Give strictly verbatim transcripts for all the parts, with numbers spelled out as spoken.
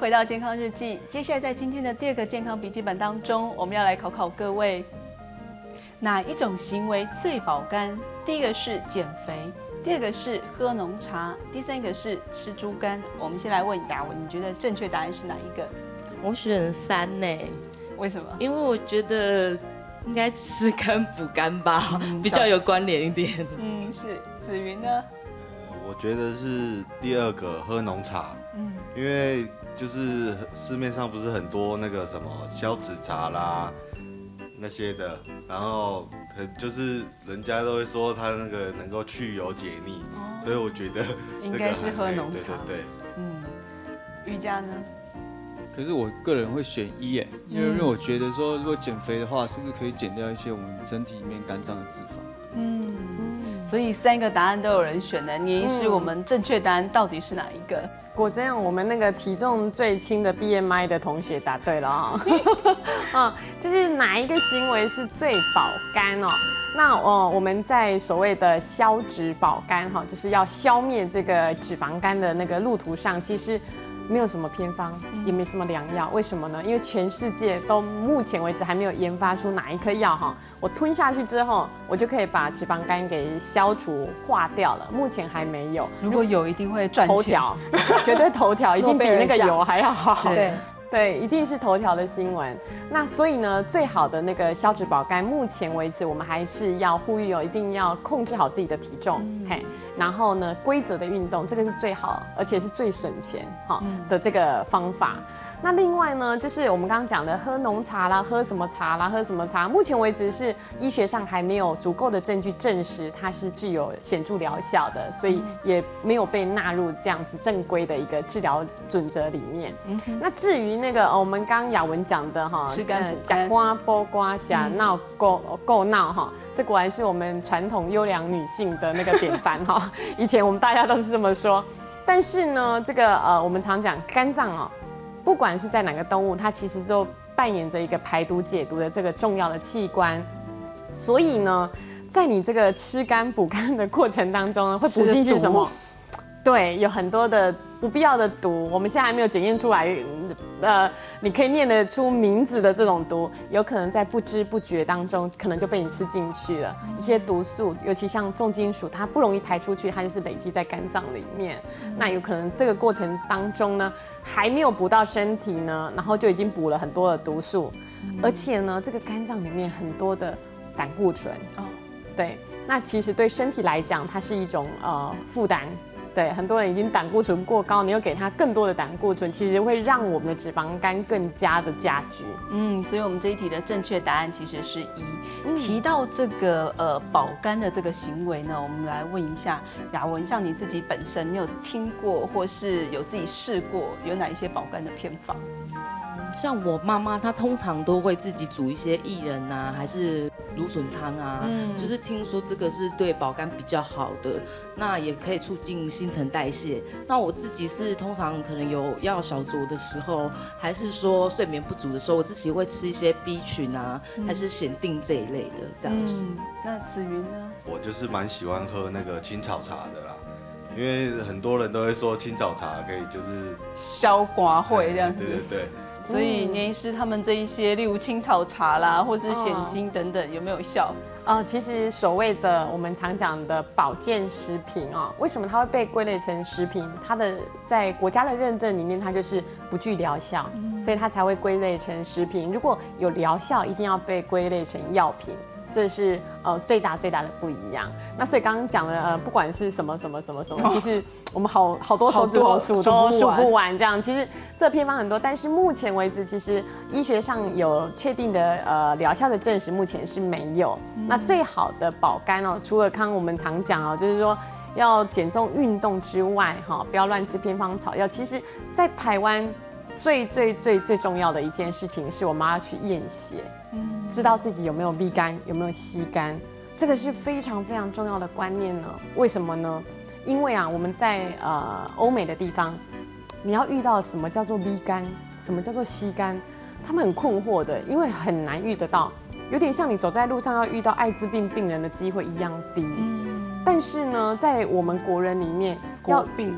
回到健康日记。接下来在今天的第二个健康笔记本当中，我们要来考考各位，哪一种行为最保肝？第一个是减肥，第二个是喝浓茶，第三个是吃猪肝。我们先来问雅文，你觉得正确答案是哪一个？ 我选三呢。 为什么？ 因为我觉得应该吃肝补肝吧，嗯、比较有关联一点。 嗯，是。子云呢？ 我觉得是第二个喝浓茶，嗯，因为就是市面上不是很多那个什么消脂茶啦那些的，然后就是人家都会说它那个能够去油解腻，哦、所以我觉得应该是喝浓茶。 对对对， 嗯，瑜伽呢？ 可是我个人会选一耶，因为因为我觉得说，如果减肥的话，是不是可以减掉一些我们身体里面肝脏的脂肪？ 嗯。所以三个答案都有人选的，年医师，我们正确答案到底是哪一个？ 果真，我们那个体重最轻的 B M I 的同学答对了啊、哦！啊，就是哪一个行为是最保肝哦？那哦，我们在所谓的消脂保肝哈，就是要消灭这个脂肪肝的那个路途上，其实没有什么偏方，也没什么良药。为什么呢？因为全世界都目前为止还没有研发出哪一颗药哈，我吞下去之后，我就可以把脂肪肝给消除化掉了。目前还没有， 如果有，一定会赚钱。 头条，绝对头条，一定比那个油还要好。 对。 对，一定是头条的新闻。那所以呢，最好的那个消脂保肝，目前为止我们还是要呼吁哦，一定要控制好自己的体重，嗯、嘿，然后呢，规则的运动，这个是最好，而且是最省钱哈的这个方法。那另外呢，就是我们刚刚讲的喝浓茶啦，喝什么茶啦，喝什么茶，目前为止是医学上还没有足够的证据证实它是具有显著疗效的，所以也没有被纳入这样子正规的一个治疗准则里面。嗯、那至于那个、哦、我们刚刚雅文讲的哈， 吃肝补肝， 假瓜剥瓜，假闹够够闹哈。这果然是我们传统优良女性的那个典范哈。以前我们大家都是这么说，但是呢，这个呃，我们常讲肝脏哦，不管是在哪个动物，它其实都扮演着一个排毒解毒的这个重要的器官。所以呢，在你这个吃肝补肝的过程当中呢，会补进去什么？对，有很多的不必要的毒，我们现在还没有检验出来。呃，你可以念得出名字的这种毒，有可能在不知不觉当中，可能就被你吃进去了。一些毒素，尤其像重金属，它不容易排出去，它就是累积在肝脏里面。嗯、那有可能这个过程当中呢，还没有补到身体呢，然后就已经补了很多的毒素，嗯、而且呢，这个肝脏里面很多的胆固醇。哦，对，那其实对身体来讲，它是一种呃负担。对，很多人已经胆固醇过高，你又给他更多的胆固醇，其实会让我们的脂肪肝更加的加剧。 嗯，所以我们这一题的正确答案其实是一。嗯、提到这个呃保肝的这个行为呢，我们来问一下雅文，像你自己本身，你有听过或是有自己试过有哪一些保肝的偏方？ 像我妈妈，她通常都会自己煮一些薏仁啊，还是芦笋汤啊，嗯、就是听说这个是对保肝比较好的，那也可以促进新陈代谢。那我自己是通常可能有要小酌的时候，还是说睡眠不足的时候，我自己会吃一些 B 群啊，嗯、还是显定这一类的这样子。嗯、 那子云呢？ 我就是蛮喜欢喝那个青草茶的啦。因为很多人都会说青草茶可以就是消寡会这样子， 对对对。 所以年医师他们这一些，例如青草茶啦，或是鲜精等等，有没有效？ 呃，其实所谓的我们常讲的保健食品啊、哦，为什么它会被归类成食品？它的在国家的认证里面，它就是不具疗效，嗯、所以它才会归类成食品。如果有疗效，一定要被归类成药品。这是呃最大最大的不一样。那所以刚刚讲的呃，不管是什么什么什么什么，其实我们好好多手指头数都数不完。这样，其实这偏方很多，但是目前为止，其实医学上有确定的呃疗效的证实，目前是没有。嗯、那最好的保肝哦，除了刚刚我们常讲哦，就是说要减重运动之外，哈、哦，不要乱吃偏方草药。其实，在台湾最最最最重要的一件事情，是我们要去验血。知道自己有没有 B 肝，有没有 C 肝，这个是非常非常重要的观念呢。为什么呢？因为啊，我们在呃欧美的地方，你要遇到什么叫做 B 肝，什么叫做 C 肝，他们很困惑的，因为很难遇得到，有点像你走在路上要遇到艾滋病病人的机会一样低。嗯、但是呢，在我们国人里面， 国病哦，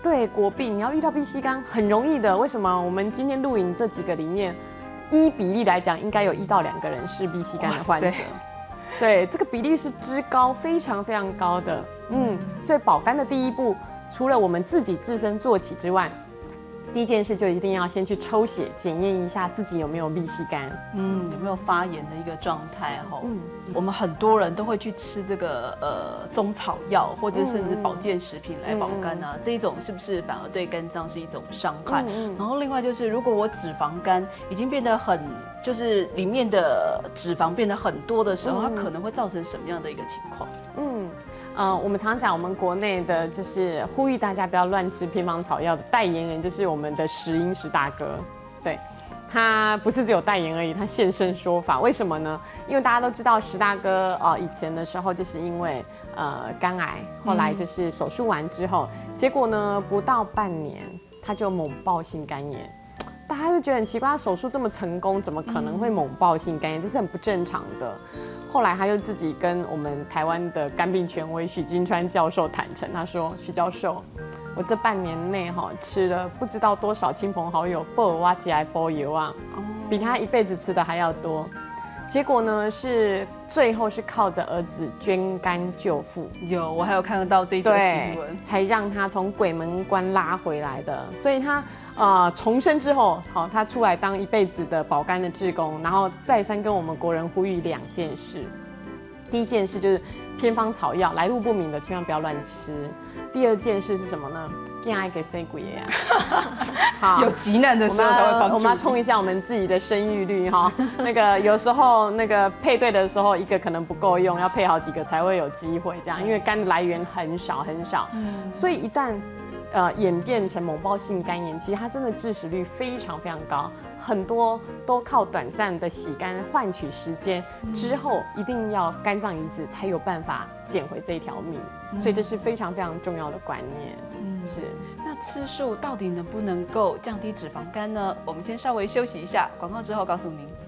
对，国病你要遇到 B 细肝很容易的。为什么？我们今天录影这几个里面，依比例来讲，应该有一到两个人是 B 细肝的患者。对，这个比例是之高，非常非常高的。嗯，所以保肝的第一步，除了我们自己自身做起之外，第一件事就一定要先去抽血检验一下自己有没有 B 细肝， 嗯，有没有发炎的一个状态哈。嗯，我们很多人都会去吃这个呃中草药或者甚至保健食品来保肝啊，嗯、这一种是不是反而对肝脏是一种伤害？嗯嗯、然后另外就是，如果我脂肪肝已经变得很，就是里面的脂肪变得很多的时候，嗯、它可能会造成什么样的一个情况？嗯。 呃，我们常讲，我们国内的就是呼吁大家不要乱吃偏方草药的代言人，就是我们的石英石大哥。对，他不是只有代言而已，他现身说法。为什么呢？因为大家都知道石大哥呃以前的时候就是因为呃肝癌，后来就是手术完之后，嗯、结果呢不到半年他就猛爆性肝炎。大家就觉得很奇怪，他手术这么成功，怎么可能会猛爆性肝炎？这是很不正常的。后来他就自己跟我们台湾的肝病权威许金川教授坦诚，他说：“许教授，我这半年内哈吃了不知道多少亲朋好友波尔瓦吉来波油啊，比他一辈子吃的还要多。结果呢是最后是靠着儿子捐肝救父， 有我还有看得到这一段新闻， 才让他从鬼门关拉回来的。所以他呃重生之后，好，他出来当一辈子的保肝的志工，然后再三跟我们国人呼吁两件事。第一件事就是偏方草药来路不明的，千万不要乱吃。第二件事是什么呢？惊爱给谁鬼呀？ 好，有急难的时候才会帮助。 我们要冲一下我们自己的生育率哈。那个有时候那个配对的时候，一个可能不够用，要配好几个才会有机会这样，因为肝的来源很少很少，嗯、所以一旦呃演变成猛爆性肝炎，其实它真的致死率非常非常高，很多都靠短暂的洗肝换取时间，之后一定要肝脏移植才有办法捡回这一条命，嗯、所以这是非常非常重要的观念。嗯，是。 那吃素到底能不能够降低脂肪肝呢？我们先稍微休息一下，广告之后告诉您。